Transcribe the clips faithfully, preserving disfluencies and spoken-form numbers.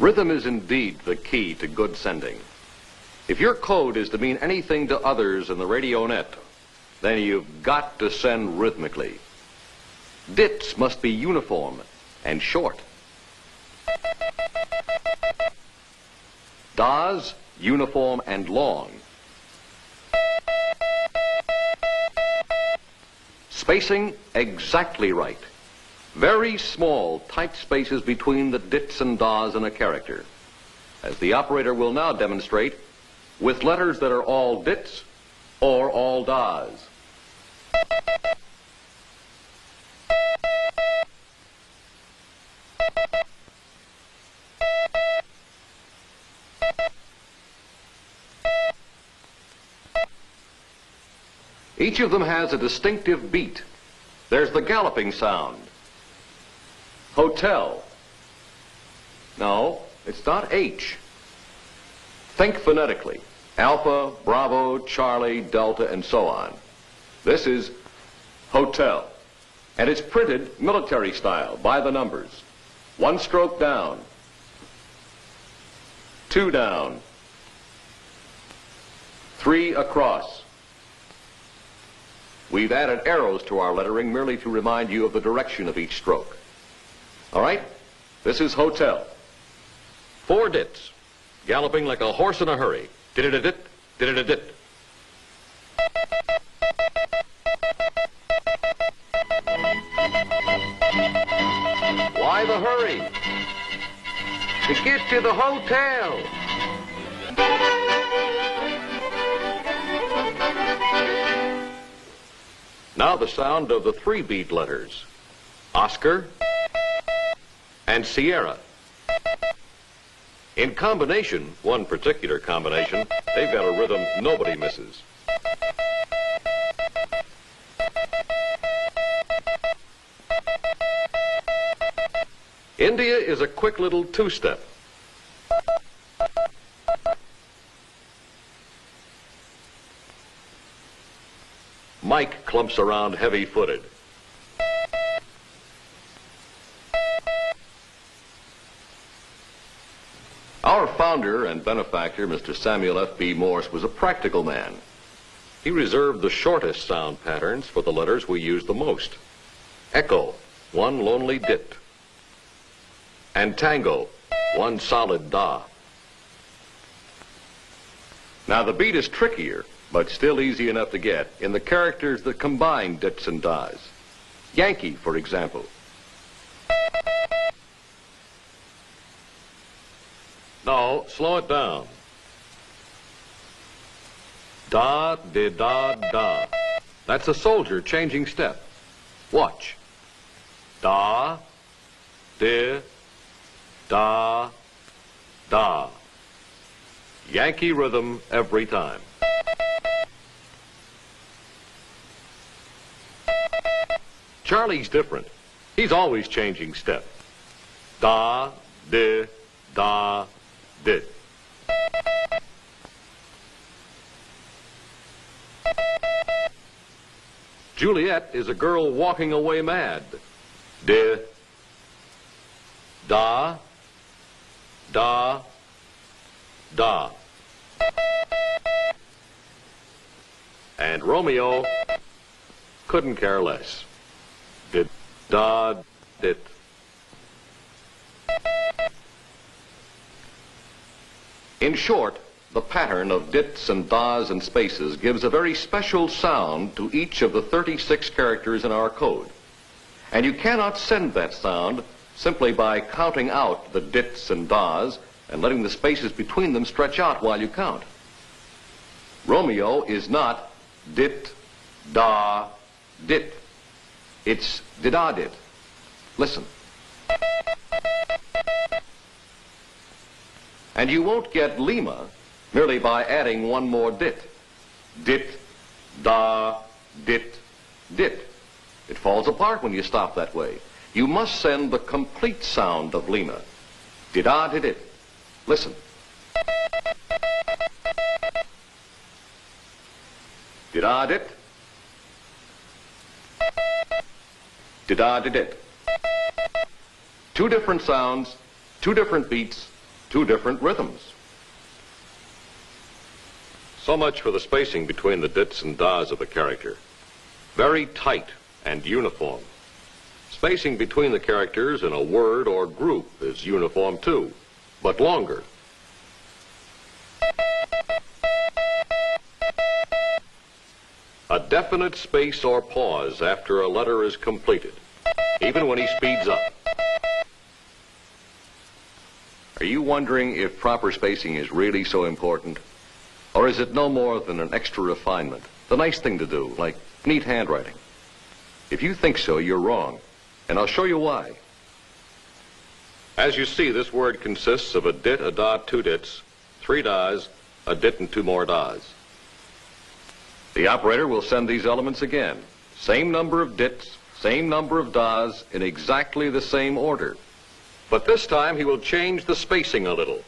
Rhythm is indeed the key to good sending. If your code is to mean anything to others in the radio net, then you've got to send rhythmically. Dits must be uniform and short. Das, uniform and long. Spacing exactly right. Very small, tight spaces between the dits and das in a character, as the operator will now demonstrate with letters that are all dits or all das. Each of them has a distinctive beat. There's the galloping sound. Hotel. No, it's not H. Think phonetically. Alpha, Bravo, Charlie, Delta, and so on. This is hotel. And it's printed military style, by the numbers. One stroke down. Two down. Three across. We've added arrows to our lettering merely to remind you of the direction of each stroke. All right? This is hotel. Four dits, galloping like a horse in a hurry. Did-it-a-dit, did-it-a-dit. Why the hurry? To get to the hotel. Now the sound of the three-beat letters. Oscar and Sierra. In combination, one particular combination, they've got a rhythm nobody misses. India is a quick little two-step. Mike clumps around heavy-footed. Our founder and benefactor, Mister Samuel F B Morse, was a practical man. He reserved the shortest sound patterns for the letters we use the most. Echo, one lonely dit. And tango, one solid da. Now the beat is trickier, but still easy enough to get, in the characters that combine dits and das. Yankee, for example. No, slow it down. Da, di, da, da. That's a soldier changing step. Watch. Da, di, da, da. Yankee rhythm every time. Charlie's different. He's always changing step. Da, di, da, di. Juliet is a girl walking away mad. Di, da, da, da. And Romeo couldn't care less. Did, da, dit. In short, the pattern of dits and das and spaces gives a very special sound to each of the thirty-six characters in our code. And you cannot send that sound simply by counting out the dits and das and letting the spaces between them stretch out while you count. Romeo is not dit, da, dit. It's did-da-dit. Listen. And you won't get Lima merely by adding one more dit. Dit, da, dit, dit. It falls apart when you stop that way. You must send the complete sound of Lima. Did-da-did-it. Listen. Did-da-dit. Did-da-did-it. Two different sounds, two different beats, two different rhythms. So much for the spacing between the dits and das of a character. Very tight and uniform. Spacing between the characters in a word or group is uniform too, but longer. A definite space or pause after a letter is completed, even when he speeds up. Are you wondering if proper spacing is really so important? Or is it no more than an extra refinement, the nice thing to do, like neat handwriting? If you think so, you're wrong, and I'll show you why. As you see, this word consists of a dit, a da, two dits, three das, a dit, and two more das. The operator will send these elements again. Same number of dits, same number of das, in exactly the same order. But this time he will change the spacing a little.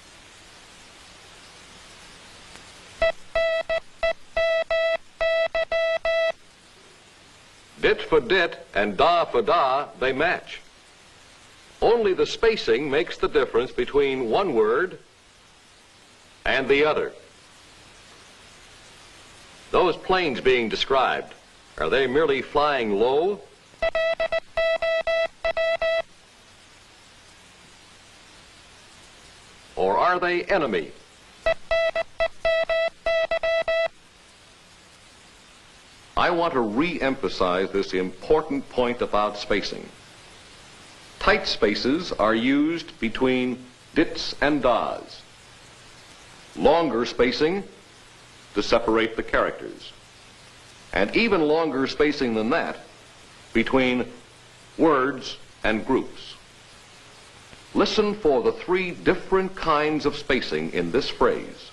Dit for dit and da for da, they match. Only the spacing makes the difference between one word and the other. Those planes being described, are they merely flying low? Or are they enemy? I want to re-emphasize this important point about spacing. Tight spaces are used between dits and das. Longer spacing to separate the characters. And even longer spacing than that between words and groups. Listen for the three different kinds of spacing in this phrase.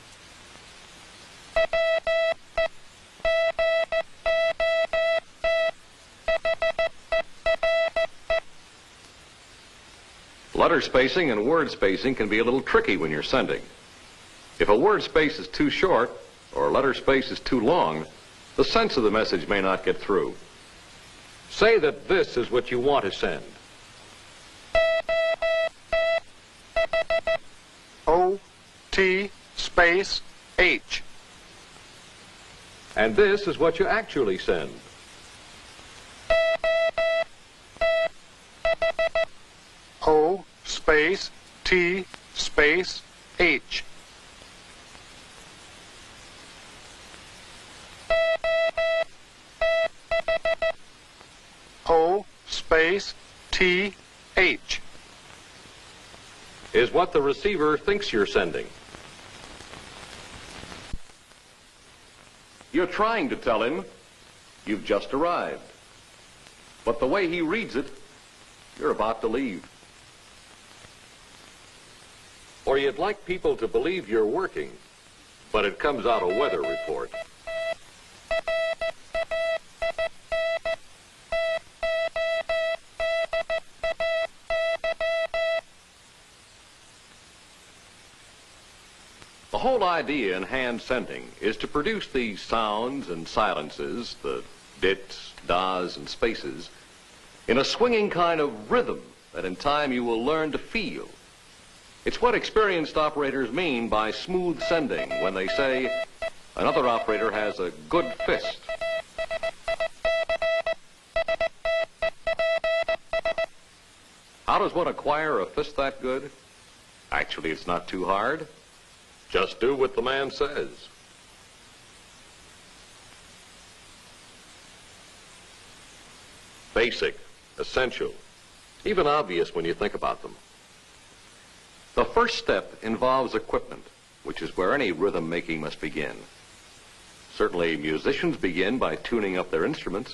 Letter spacing and word spacing can be a little tricky when you're sending. If a word space is too short or a letter space is too long, the sense of the message may not get through. Say that this is what you want to send. O, T, space, H. And this is what you actually send. O, space, T, space, H. O, space, T, H. Is what the receiver thinks you're sending. You're trying to tell him you've just arrived. But the way he reads it, you're about to leave. Or you'd like people to believe you're working, but it comes out a weather report. The whole idea in hand sending is to produce these sounds and silences, the dits, das, and spaces, in a swinging kind of rhythm that in time you will learn to feel. It's what experienced operators mean by smooth sending when they say another operator has a good fist. How does one acquire a fist that good? Actually, it's not too hard. Just do what the man says. Basic, essential, even obvious when you think about them. The first step involves equipment, which is where any rhythm making must begin. Certainly, musicians begin by tuning up their instruments.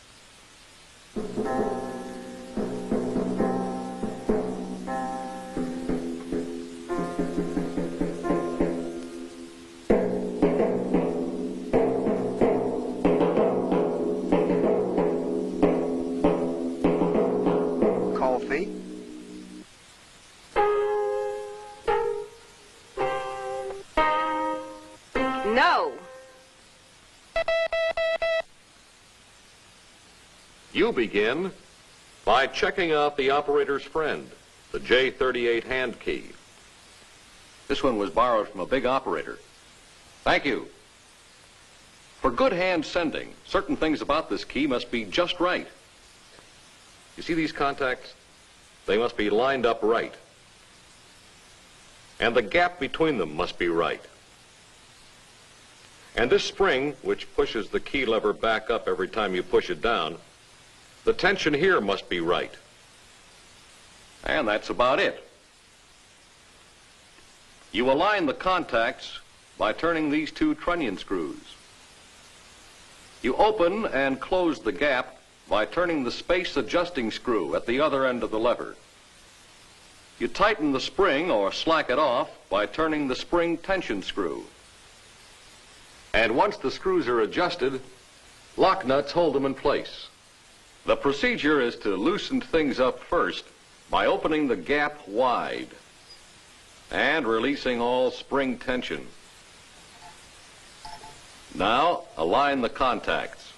No. You begin by checking out the operator's friend, the J thirty-eight hand key. This one was borrowed from a big operator. Thank you. For good hand sending, certain things about this key must be just right. You see these contacts? They must be lined up right. And the gap between them must be right. And this spring, which pushes the key lever back up every time you push it down, the tension here must be right. And that's about it. You align the contacts by turning these two trunnion screws. You open and close the gap by turning the space adjusting screw at the other end of the lever. You tighten the spring or slack it off by turning the spring tension screw. And once the screws are adjusted, lock nuts hold them in place. The procedure is to loosen things up first by opening the gap wide and releasing all spring tension. Now, align the contacts.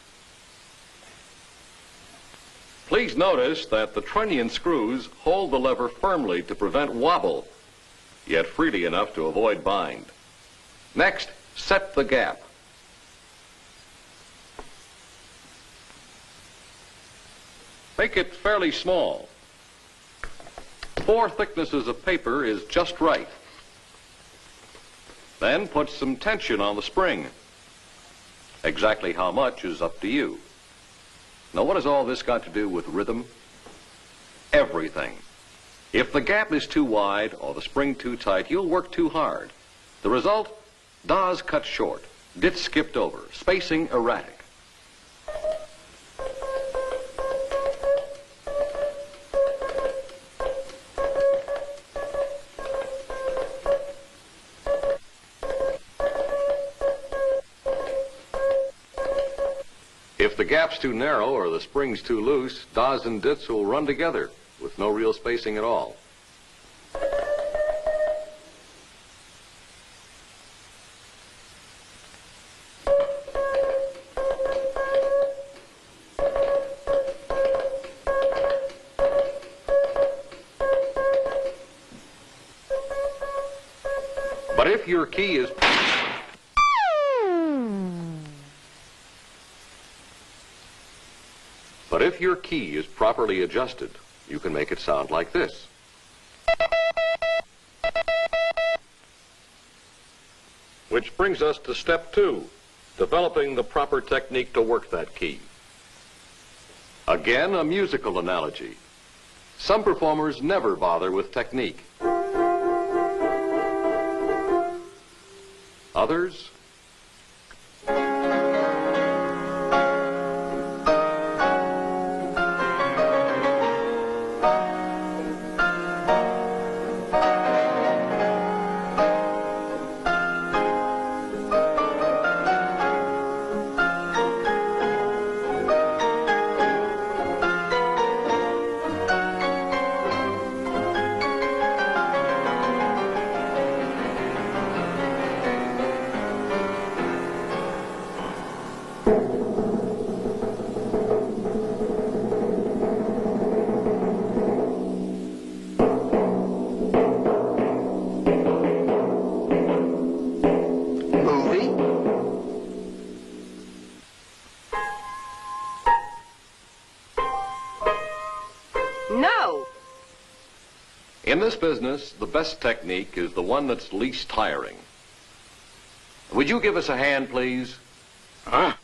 Please notice that the trunnion screws hold the lever firmly to prevent wobble, yet freely enough to avoid bind. Next, set the gap. Make it fairly small. Four thicknesses of paper is just right. Then put some tension on the spring. Exactly how much is up to you. Now, what has all this got to do with rhythm? Everything. If the gap is too wide or the spring too tight, you'll work too hard. The result? Das cut short, dits skipped over, spacing erratic. If the gap's too narrow or the spring's too loose, das and dits will run together with no real spacing at all. But if your key is But if your key is properly adjusted, you can make it sound like this. Which brings us to step two, developing the proper technique to work that key. Again, a musical analogy. Some performers never bother with technique. Others, No. in this business, the best technique is the one that's least tiring. Would you give us a hand, please? Huh?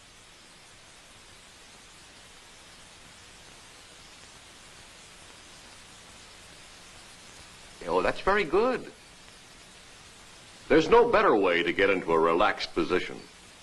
Oh, that's very good. There's no better way to get into a relaxed position.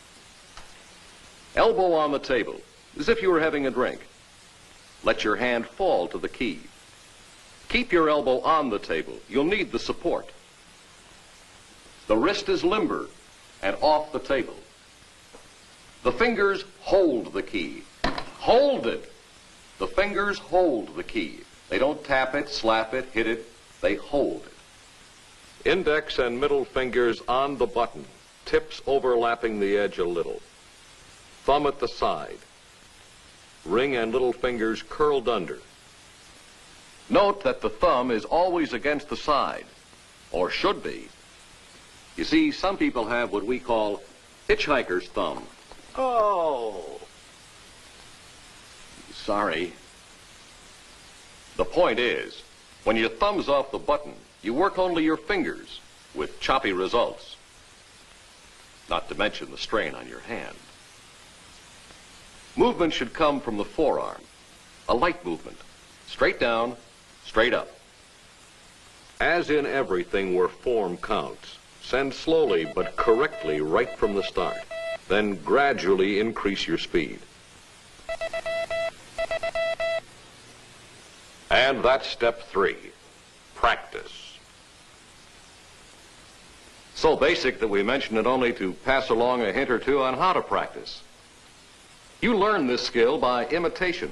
Elbow on the table, as if you were having a drink. Let your hand fall to the key. Keep your elbow on the table. You'll need the support. The wrist is limber and off the table. The fingers hold the key. Hold it. The fingers hold the key. They don't tap it, slap it, hit it. They hold it. Index and middle fingers on the button, tips overlapping the edge a little. Thumb at the side. Ring and little fingers curled under. Note that the thumb is always against the side, or should be. You see, some people have what we call hitchhiker's thumb. Oh. Sorry. The point is, when your thumb's off the button, you work only your fingers with choppy results. Not to mention the strain on your hand. Movement should come from the forearm. A light movement. Straight down, straight up. As in everything where form counts, send slowly but correctly right from the start. Then gradually increase your speed. And that's step three, practice. So basic that we mention it only to pass along a hint or two on how to practice. You learn this skill by imitation.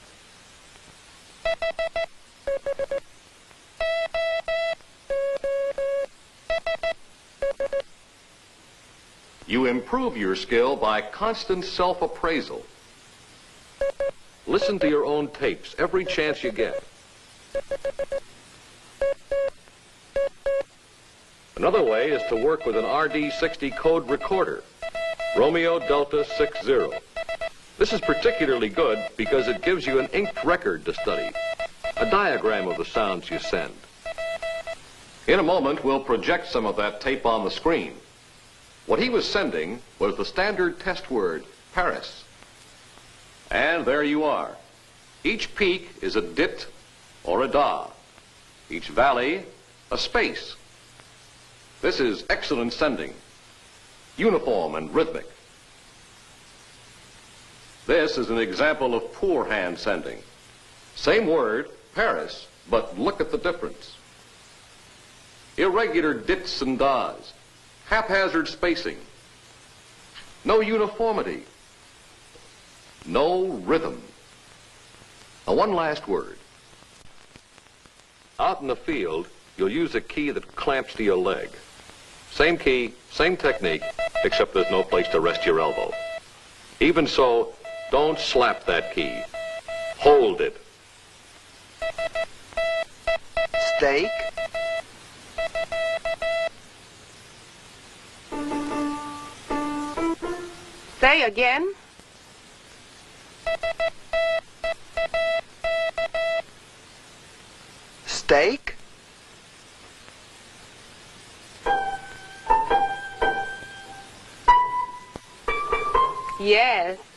You improve your skill by constant self-appraisal. Listen to your own tapes every chance you get. Another way is to work with an R D sixty code recorder, Romeo Delta sixty. This is particularly good because it gives you an inked record to study, a diagram of the sounds you send. In a moment, we'll project some of that tape on the screen. What he was sending was the standard test word, Paris. And there you are. Each peak is a dit or a da. Each valley, a space. This is excellent sending, uniform and rhythmic. This is an example of poor hand sending. Same word, Paris, but look at the difference. Irregular dits and das, haphazard spacing, no uniformity, no rhythm. Now, one last word. Out in the field, you'll use a key that clamps to your leg. Same key, same technique, except there's no place to rest your elbow. Even so, don't slap that key. Hold it. Steak. Say again. Steak. Yes.